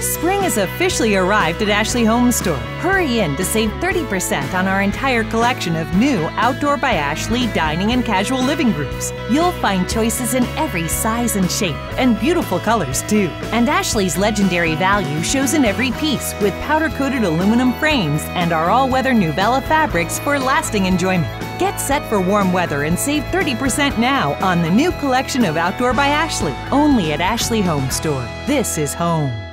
Spring has officially arrived at Ashley Homestore. Hurry in to save 30% on our entire collection of new Outdoor by Ashley dining and casual living groups. You'll find choices in every size and shape, and beautiful colors too. And Ashley's legendary value shows in every piece with powder-coated aluminum frames and our all-weather Nuvella fabrics for lasting enjoyment. Get set for warm weather and save 30% now on the new collection of Outdoor by Ashley, only at Ashley Homestore. This is home.